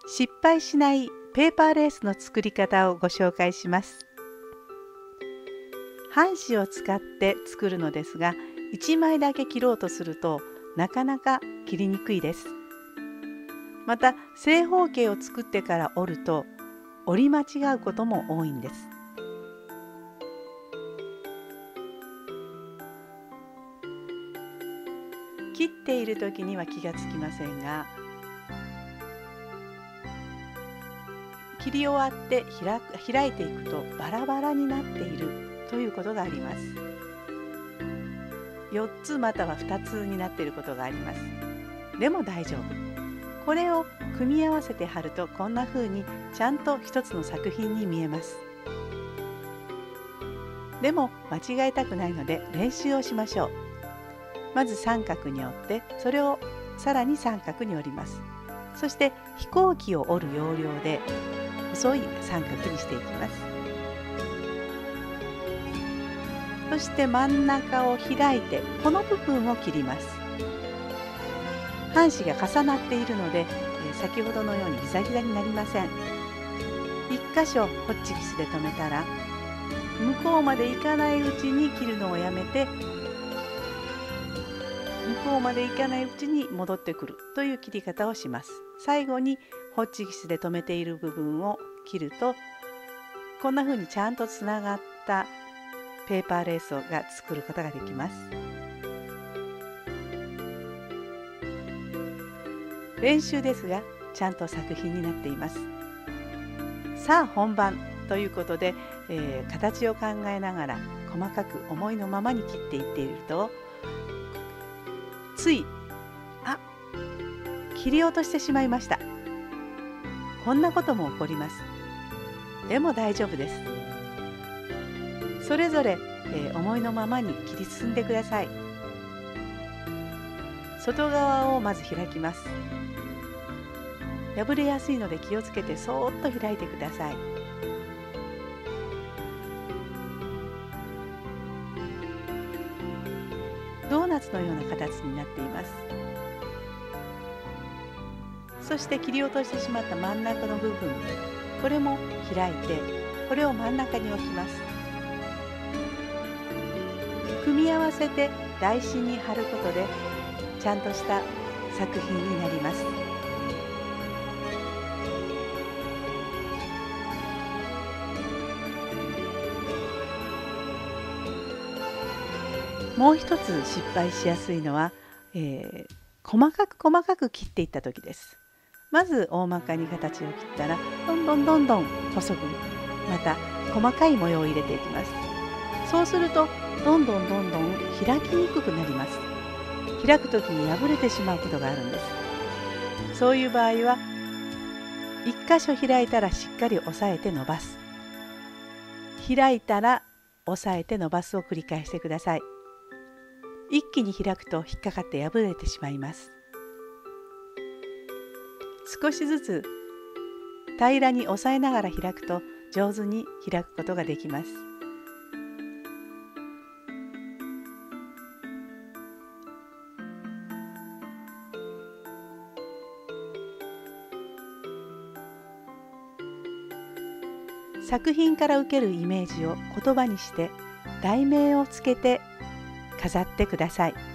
失敗しないペーパーレースの作り方をご紹介します。半紙を使って作るのですが、1枚だけ切ろうとするとなかなか切りにくいです。また正方形を作ってから折ると折り間違うことも多いんです。切っている時には気がつきませんが、切り終わって開いていくとバラバラになっているということがあります。4つまたは2つになっていることがあります。でも大丈夫。これを組み合わせて貼るとこんな風にちゃんと一つの作品に見えます。でも間違えたくないので練習をしましょう。まず三角に折って、それをさらに三角に折ります。そして飛行機を折る要領で細い三角にしていきます。そして真ん中を開いてこの部分を切ります。半紙が重なっているので、先ほどのようにギザギザになりません。1箇所ホッチキスで留めたら、向こうまで行かないうちに切るのをやめて、向こうまで行かないうちに戻ってくるという切り方をします。最後にホッチキスで留めている部分を切ると、こんな風にちゃんとつながったペーパーレースが作ることができます。練習ですがちゃんと作品になっています。さあ本番ということで、形を考えながら細かく思いのままに切っていっていると、つい切り落としてしまいました。こんなことも起こります。でも大丈夫です。それぞれ、思いのままに切り進んでください。外側をまず開きます。破れやすいので気をつけてそーっと開いてください。ドーナツのような形になっています。そして切り落としてしまった真ん中の部分、これも開いて、これを真ん中に置きます。組み合わせて台紙に貼ることでちゃんとした作品になります。もう一つ失敗しやすいのは、細かく切っていった時です。まず大まかに形を切ったらどんどん細く、また細かい模様を入れていきます。そうするとどんどん開きにくくなります。開く時に破れてしまうことがあるんです。そういう場合は1箇所開いたらしっかり押さえて伸ばす、開いたら押さえて伸ばすを繰り返してください。一気に開くと引っかかって破れてしまいます。少しずつ平らに押さえながら開くと上手に開くことができます。作品から受けるイメージを言葉にして題名をつけて飾ってください。